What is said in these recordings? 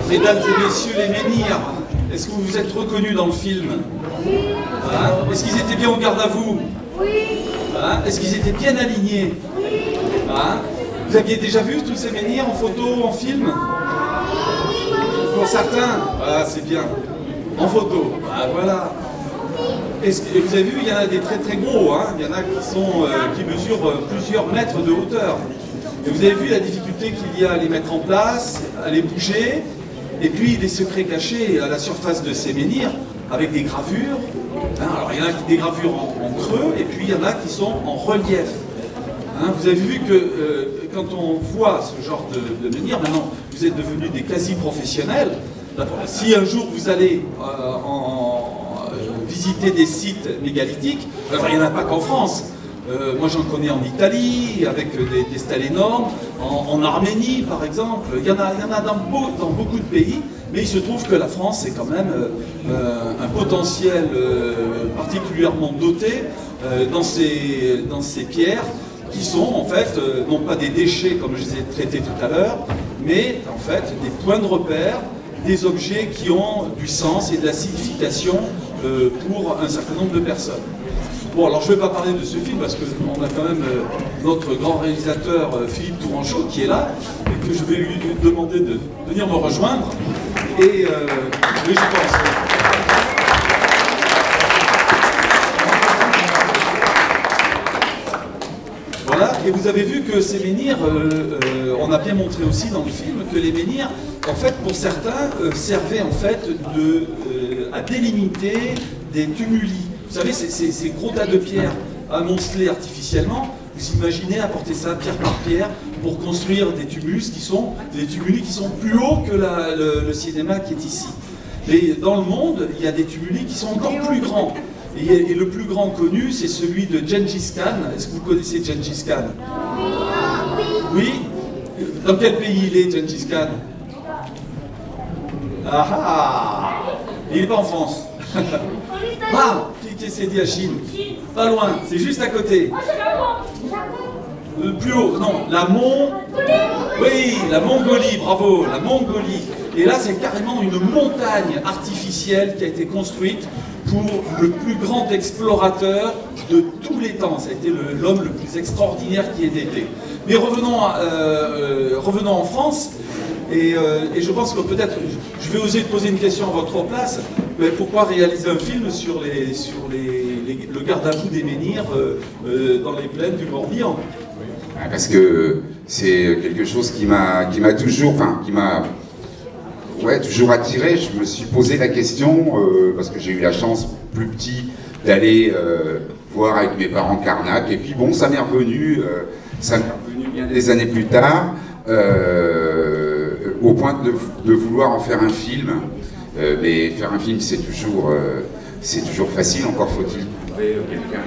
Mesdames et messieurs les menhirs, est-ce que vous vous êtes reconnus dans le film? Hein? Est-ce qu'ils étaient bien au garde à vous? Hein? Est-ce qu'ils étaient bien alignés? Hein? Vous aviez déjà vu tous ces menhirs en photo, en film? Pour certains, ah, c'est bien. En photo, ah, voilà. Et vous avez vu, il y en a des très très gros, hein. Il y en a qui mesurent plusieurs mètres de hauteur. Et vous avez vu la difficulté qu'il y a à les mettre en place, à les bouger, et puis les secrets cachés à la surface de ces menhirs, avec des gravures. Hein. Alors il y en a des gravures en creux, et puis il y en a qui sont en relief. Hein, vous avez vu que quand on voit ce genre de menhir, maintenant vous êtes devenus des quasi-professionnels. Si un jour vous allez visiter des sites mégalithiques, alors il n'y en a pas qu'en France. Moi j'en connais en Italie, avec des stèles énormes, en Arménie par exemple, il y en a dans beaucoup de pays, mais il se trouve que la France est quand même un potentiel particulièrement doté dans ces pierres, qui sont en fait, non pas des déchets comme je les ai traités tout à l'heure, mais en fait des points de repère, des objets qui ont du sens et de la signification pour un certain nombre de personnes. Bon, alors je ne vais pas parler de ce film parce qu'on a quand même notre grand réalisateur Philippe Tourangeau qui est là et que je vais lui demander de venir me rejoindre. Et oui, je pense. Voilà, et vous avez vu que ces menhirs, on a bien montré aussi dans le film que les menhirs, en fait, pour certains, servaient en fait à délimiter des tumuli. Vous savez, ces gros tas de pierres amoncelés artificiellement, vous imaginez apporter ça pierre par pierre pour construire des tumuli qui sont plus hauts que le cinéma qui est ici. Mais dans le monde, il y a des tumuli qui sont encore plus grands. Et le plus grand connu, c'est celui de Gengis Khan. Est-ce que vous connaissez Gengis Khan? Oui. Dans quel pays il est, Gengis Khan? Ah ah! Il n'est pas en France. Ah! Qui s'est dit à Chine? Pas loin, c'est juste à côté. Plus haut, non, oui, la Mongolie, bravo, la Mongolie. Et là, c'est carrément une montagne artificielle qui a été construite pour le plus grand explorateur de tous les temps. Ça a été l'homme le plus extraordinaire qui ait été. Mais revenons en France, et je pense que peut-être, je vais oser poser une question à votre place. Mais pourquoi réaliser un film sur le garde-à-vous des menhirs dans les plaines du Morbihan? Parce que c'est quelque chose qui m'a toujours, toujours attiré. Je me suis posé la question, parce que j'ai eu la chance, plus petit, d'aller voir avec mes parents Karnak. Et puis bon, ça m'est revenu bien des années plus tard, au point de vouloir en faire un film. Mais faire un film, c'est toujours facile, encore faut-il trouver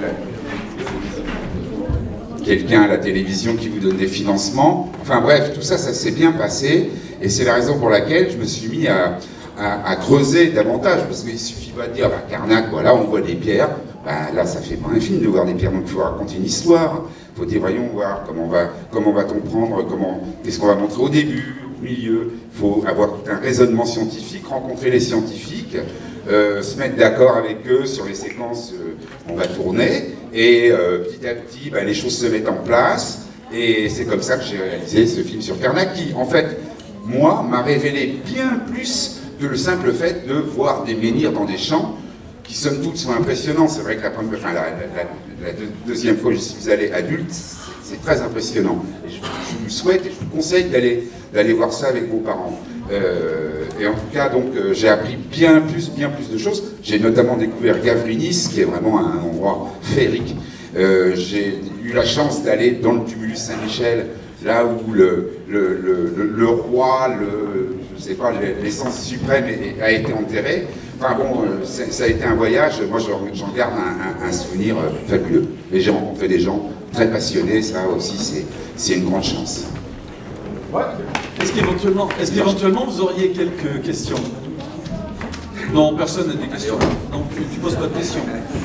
quelqu'un à la télévision qui vous donne des financements. Enfin bref, tout ça, ça s'est bien passé, et c'est la raison pour laquelle je me suis mis à creuser davantage, parce qu'il ne suffit pas de dire, Karnak, voilà, on voit des pierres, là ça fait pas un film de voir des pierres, donc il faut raconter une histoire, il faut dire, voyons voir, comment va-t-on prendre, qu'est-ce qu'on va montrer au début, au milieu, il faut avoir un raisonnement scientifique, rencontrer les scientifiques, se mettre d'accord avec eux sur les séquences qu'on va tourner, et petit à petit, les choses se mettent en place, et c'est comme ça que j'ai réalisé ce film sur Karnak, qui, en fait, moi, m'a révélé bien plus que le simple fait de voir des menhirs dans des champs, qui somme toute sont impressionnants. C'est vrai que la deuxième fois que je suis allé adulte, c'est très impressionnant. Et je vous souhaite et je vous conseille d'aller voir ça avec vos parents. Et en tout cas, donc, j'ai appris bien plus de choses. J'ai notamment découvert Gavrinis, qui est vraiment un endroit féerique. J'ai eu la chance d'aller dans le tumulus Saint-Michel, là où le roi, je sais pas, l'essence suprême a été enterré. Enfin bon, ça a été un voyage, moi j'en garde un souvenir fabuleux. Et j'ai rencontré des gens très passionnés, ça aussi c'est une grande chance. Ouais. Est-ce qu'éventuellement vous auriez quelques questions? Non, personne n'a des questions. Donc tu poses pas de questions.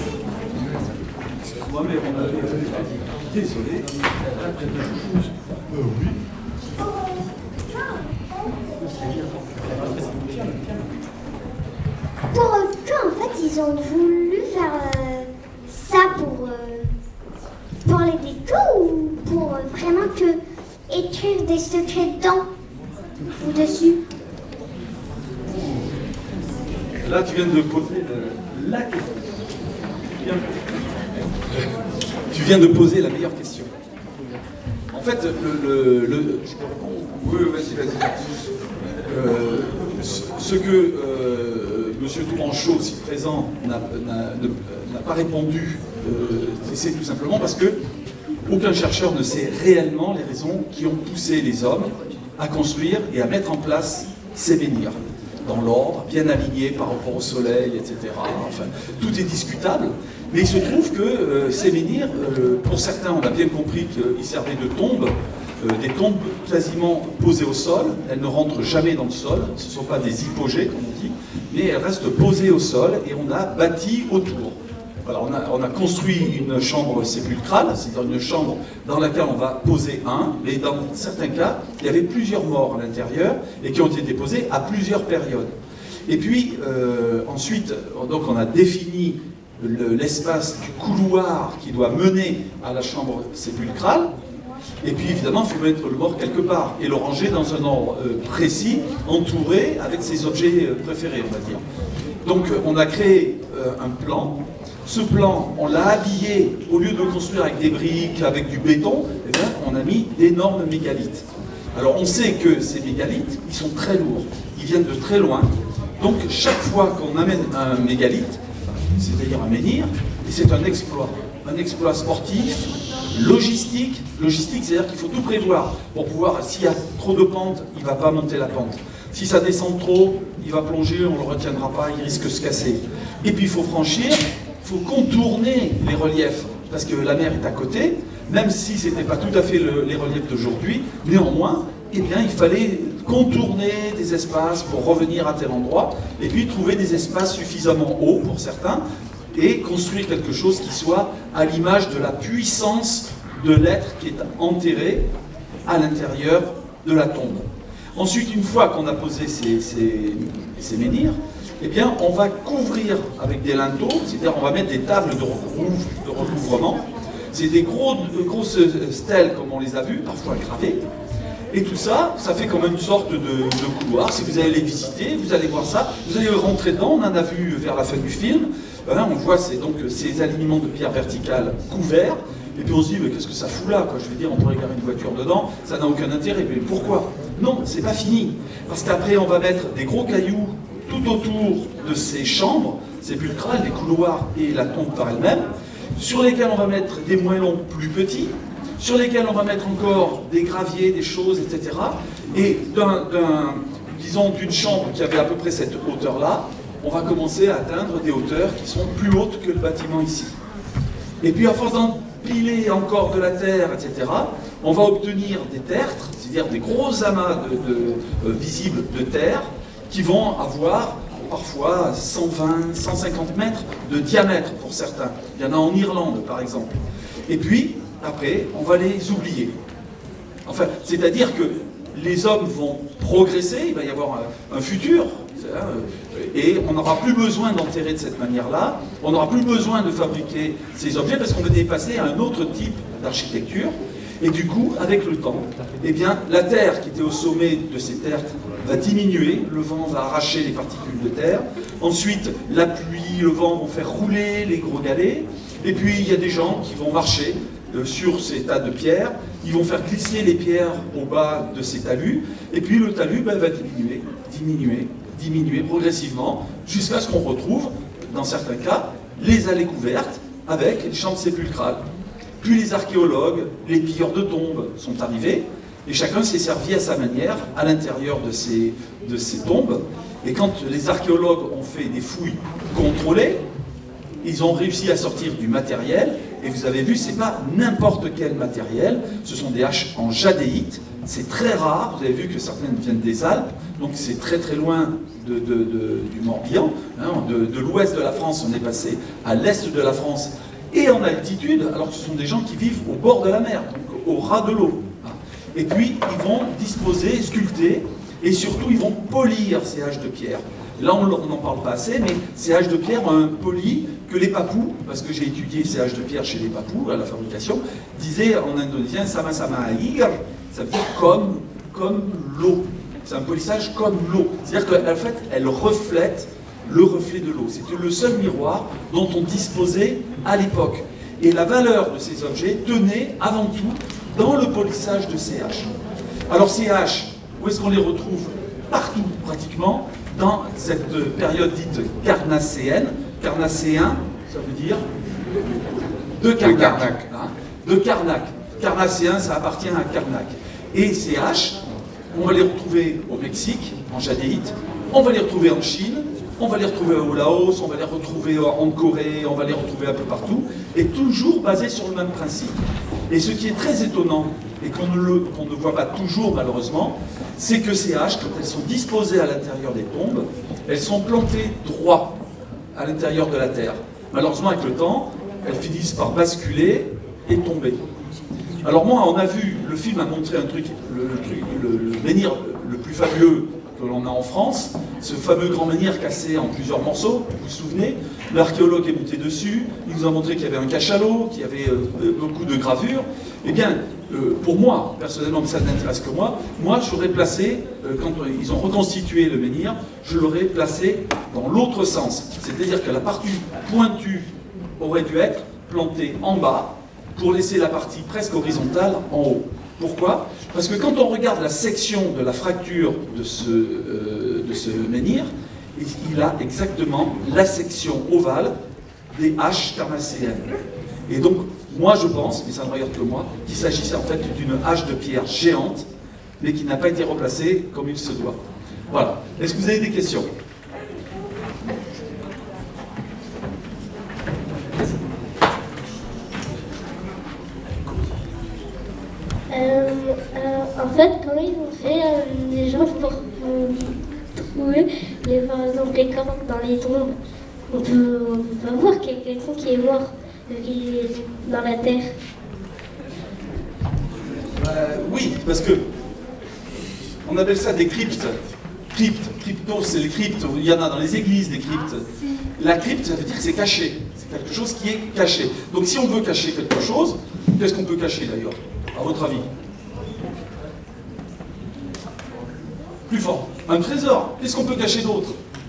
Moi, mais on avait... Désolé. Oui. ils ont voulu faire ça pour les décos ou pour vraiment écrire des secrets dedans ou dessus? Là, tu viens de poser la question. Tu viens de poser la meilleure question. En fait, je peux répondre? Oui, vas-y. Ce que M. Tourangeau, si présent, n'a pas répondu, c'est tout simplement parce que aucun chercheur ne sait réellement les raisons qui ont poussé les hommes à construire et à mettre en place ces menhirs, dans l'ordre, bien alignés par rapport au soleil, etc. Enfin, tout est discutable, mais il se trouve que ces menhirs, pour certains, on a bien compris qu'ils servaient de tombes, des tombes quasiment posées au sol. Elles ne rentrent jamais dans le sol, ce ne sont pas des hypogées, comme on dit, mais elles restent posées au sol et on a bâti autour. Voilà, on a construit une chambre sépulcrale, c'est-à-dire une chambre dans laquelle on va poser mais dans certains cas, il y avait plusieurs morts à l'intérieur et qui ont été posés à plusieurs périodes. Et puis, ensuite, donc on a défini l'espace du couloir qui doit mener à la chambre sépulcrale. Et puis évidemment, il faut mettre le mort quelque part et le ranger dans un ordre précis, entouré avec ses objets préférés, on va dire. Donc on a créé un plan. Ce plan, on l'a habillé, au lieu de le construire avec des briques, avec du béton, eh bien, on a mis d'énormes mégalithes. Alors on sait que ces mégalithes, ils sont très lourds, ils viennent de très loin. Donc chaque fois qu'on amène un mégalithe, c'est-à-dire un menhir, et c'est un exploit sportif, logistique, c'est-à-dire qu'il faut tout prévoir pour pouvoir, s'il y a trop de pente, il ne va pas monter la pente. Si ça descend trop, il va plonger, on ne le retiendra pas, il risque de se casser. Et puis il faut franchir, il faut contourner les reliefs, parce que la mer est à côté, même si ce n'était pas tout à fait les reliefs d'aujourd'hui, néanmoins, eh bien, il fallait contourner des espaces pour revenir à tel endroit, et puis trouver des espaces suffisamment hauts pour certains, et construire quelque chose qui soit à l'image de la puissance de l'être qui est enterré à l'intérieur de la tombe. Ensuite, une fois qu'on a posé ces menhirs, eh bien, on va couvrir avec des linteaux, c'est-à-dire on va mettre des tables de recouvrement. C'est des grosses stèles, comme on les a vues, parfois gravées. Et tout ça, ça fait comme une sorte de couloir. Si vous allez les visiter, vous allez voir ça, vous allez rentrer dedans, on en a vu vers la fin du film. Hein, on voit donc ces alignements de pierres verticales couverts. Et puis on se dit, mais qu'est-ce que ça fout là, quoi? Je veux dire, on pourrait garer une voiture dedans, ça n'a aucun intérêt. Mais pourquoi? Non, c'est pas fini. Parce qu'après, on va mettre des gros cailloux tout autour de ces chambres sépulcrales, les couloirs et la tombe par elle-même, sur lesquels on va mettre des moellons plus petits, sur lesquels on va mettre encore des graviers, des choses, etc. Et disons, d'une chambre qui avait à peu près cette hauteur-là, on va commencer à atteindre des hauteurs qui sont plus hautes que le bâtiment ici. Et puis à force d'empiler encore de la terre, etc., on va obtenir des tertres, c'est-à-dire des gros amas visibles de terre, qui vont avoir parfois 120, 150 mètres de diamètre pour certains. Il y en a en Irlande, par exemple. Et puis, après, on va les oublier. Enfin, c'est-à-dire que les hommes vont progresser, il va y avoir un futur, et on n'aura plus besoin d'enterrer de cette manière-là, on n'aura plus besoin de fabriquer ces objets, parce qu'on va dépasser à un autre type d'architecture. Et du coup, avec le temps, eh bien, la terre qui était au sommet de ces tertres va diminuer, le vent va arracher les particules de terre, ensuite la pluie, le vent vont faire rouler les gros galets, et puis il y a des gens qui vont marcher sur ces tas de pierres, ils vont faire glisser les pierres au bas de ces talus, et puis le talus va diminuer progressivement, jusqu'à ce qu'on retrouve, dans certains cas, les allées couvertes avec les chambres sépulcrales. Puis les archéologues, les pilleurs de tombes sont arrivés, et chacun s'est servi à sa manière à l'intérieur de ces tombes. Et quand les archéologues ont fait des fouilles contrôlées, ils ont réussi à sortir du matériel, et vous avez vu, c'est pas n'importe quel matériel, ce sont des haches en jadéite, c'est très rare, vous avez vu que certaines viennent des Alpes, donc c'est très très loin du Morbihan, hein, de l'ouest de la France, on est passé à l'est de la France, et en altitude, alors que ce sont des gens qui vivent au bord de la mer, donc au ras de l'eau. Et puis, ils vont disposer, sculpter, et surtout, ils vont polir ces haches de pierre. Là, on n'en parle pas assez, mais ces haches de pierre ont un poli que les papous, parce que j'ai étudié ces haches de pierre chez les papous, à la fabrication, disaient en indonésien, sama sama air, ça veut dire comme l'eau. C'est un polissage comme l'eau. C'est-à-dire qu'en fait, elle reflète le reflet de l'eau. C'était le seul miroir dont on disposait à l'époque. Et la valeur de ces objets tenait avant tout dans le polissage de ces haches. Alors ces haches, où est-ce qu'on les retrouve? Partout, pratiquement, dans cette période dite carnacéenne. Carnacéen, ça veut dire de Karnak. Hein, de Karnak. Carnacéen, ça appartient à Karnak. Et ces haches, on va les retrouver au Mexique, en jadéite, on va les retrouver en Chine, on va les retrouver au Laos, on va les retrouver en Corée, on va les retrouver un peu partout, et toujours basés sur le même principe. Et ce qui est très étonnant, et qu'on ne voit pas toujours malheureusement, c'est que ces haches, quand elles sont disposées à l'intérieur des tombes, elles sont plantées droit à l'intérieur de la terre. Malheureusement, avec le temps, elles finissent par basculer et tomber. Alors moi, on a vu, le film a montré un truc, le menhir le plus fabuleux que l'on a en France, ce fameux grand menhir cassé en plusieurs morceaux, vous vous souvenez? L'archéologue est monté dessus, il nous a montré qu'il y avait un cachalot, qu'il y avait beaucoup de gravures. Eh bien, pour moi, personnellement, mais ça n'intéresse que moi j'aurais placé, quand ils ont reconstitué le menhir, je l'aurais placé dans l'autre sens. C'est-à-dire que la partie pointue aurait dû être plantée en bas, pour laisser la partie presque horizontale en haut. Pourquoi? Parce que quand on regarde la section de la fracture de ce menhir, il a exactement la section ovale des haches carnacéennes. Et donc, moi je pense, mais ça ne regarde que moi, qu'il s'agissait en fait d'une hache de pierre géante, mais qui n'a pas été replacée comme il se doit. Voilà. Est-ce que vous avez des questions? En fait, comment ils ont fait les gens pour trouver, par exemple, les corps dans les tombes? On peut pas voir quelqu'un qui est mort dans la terre. Oui, parce que on appelle ça des cryptes. Cryptos, c'est les cryptes. Il y en a dans les églises, des cryptes. La crypte, ça veut dire que c'est caché. C'est quelque chose qui est caché. Donc si on veut cacher quelque chose, qu'est-ce qu'on peut cacher d'ailleurs, à votre avis? Plus fort. Un trésor. Qu'est-ce qu'on peut cacher d'autre?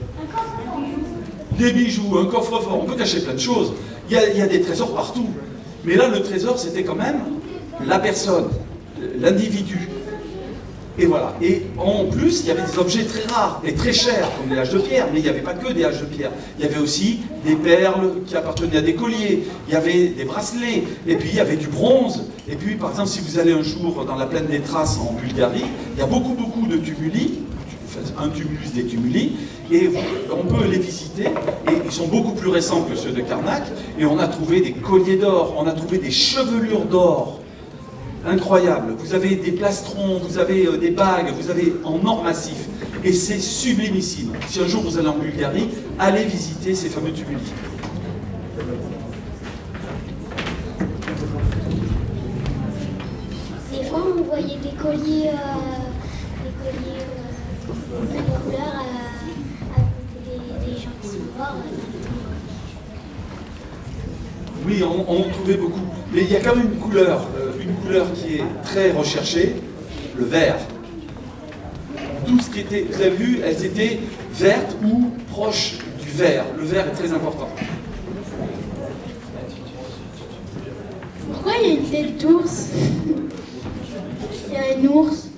Des bijoux, un coffre-fort. On peut cacher plein de choses. Il y a des trésors partout. Mais là, le trésor, c'était quand même la personne, l'individu. Et voilà. Et en plus, il y avait des objets très rares et très chers, comme les haches de pierre. Mais il n'y avait pas que des haches de pierre. Il y avait aussi des perles qui appartenaient à des colliers. Il y avait des bracelets. Et puis, il y avait du bronze. Et puis, par exemple, si vous allez un jour dans la plaine des Thraces en Bulgarie, il y a beaucoup de tumuli. Un tumulus des tumuli, et on peut les visiter, et ils sont beaucoup plus récents que ceux de Karnak, et on a trouvé des colliers d'or, on a trouvé des chevelures d'or, incroyables, vous avez des plastrons, vous avez des bagues, vous avez en or massif, et c'est sublimissime. Si un jour vous allez en Bulgarie, allez visiter ces fameux tumuli. Des fois on voyait des colliers de couleurs à côté des gens qui sont morts. Oui, on en trouvait beaucoup. Mais il y a quand même une couleur qui est très recherchée, le vert. Tout ce qui était, vous avez vu, elles étaient vertes ou proches du vert. Le vert est très important. Pourquoi il y a une tête d'ours? Il y a un ours.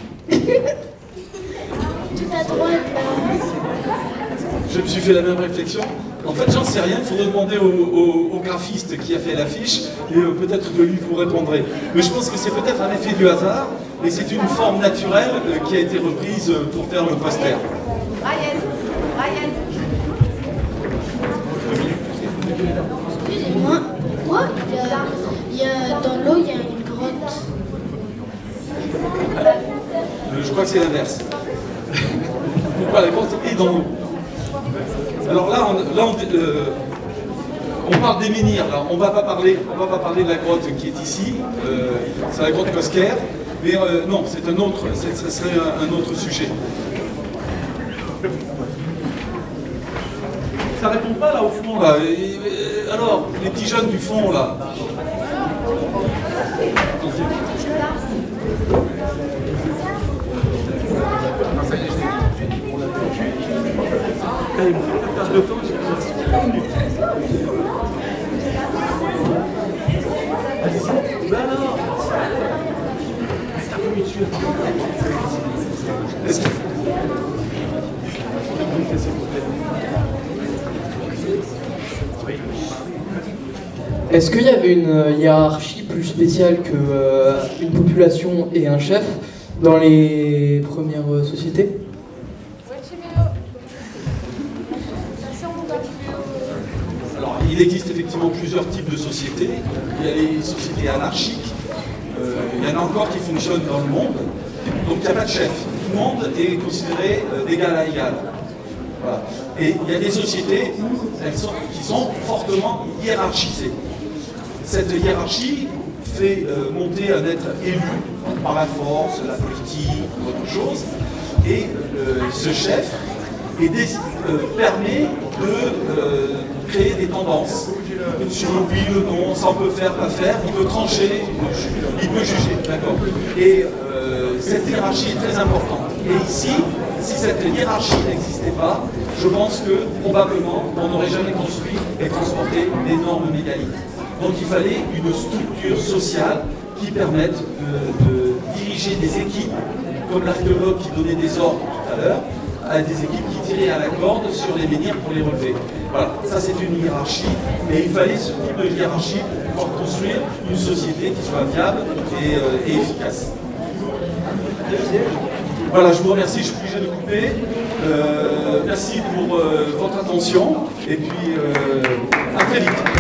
Tout à droite, là. Je me suis fait la même réflexion. En fait, j'en sais rien, il faudrait demander au graphiste qui a fait l'affiche, et peut-être que lui vous répondrez. Mais je pense que c'est peut-être un effet du hasard, et c'est une forme naturelle qui a été reprise pour faire le poster. Ryan. Excusez-moi, pourquoi dans l'eau, il y a une grotte? Je crois que c'est l'inverse. Pourquoi la grotte est dans l'eau? Alors là, on parle des menhirs. Là. On va pas parler de la grotte qui est ici. C'est la grotte Cosquer. Mais non, c'est un autre. Ça serait un autre sujet. Ça répond pas là au fond là. Alors, les petits jeunes du fond là. Allez, on passe de temps, Est-ce qu'il y avait une hiérarchie plus spéciale qu'une population et un chef dans les premières sociétés? Alors, il existe effectivement plusieurs types de sociétés. Il y a les sociétés anarchiques. Il y en a encore qui fonctionnent dans le monde. Donc, il n'y a pas de chef. Tout le monde est considéré d'égal à égal. Voilà. Et il y a des sociétés qui sont fortement hiérarchisées. Cette hiérarchie fait monter un être élu par la force, la politique ou autre chose. Et ce chef permet de créer des tendances sur le oui, le non, ça on peut faire, pas faire, il peut trancher, il peut juger, d'accord. Et cette hiérarchie est très importante. Et ici, si cette hiérarchie n'existait pas, je pense que probablement on n'aurait jamais construit et transporté d'énormes mégalithes. Donc il fallait une structure sociale qui permette de diriger des équipes, comme l'archéologue qui donnait des ordres tout à l'heure, à des équipes qui tiraient à la corde sur les menhirs pour les relever. Voilà, ça c'est une hiérarchie, et il fallait ce type de hiérarchie pour construire une société qui soit viable et efficace. Voilà, je vous remercie, je suis obligé de couper. Merci pour votre attention, et puis à très vite.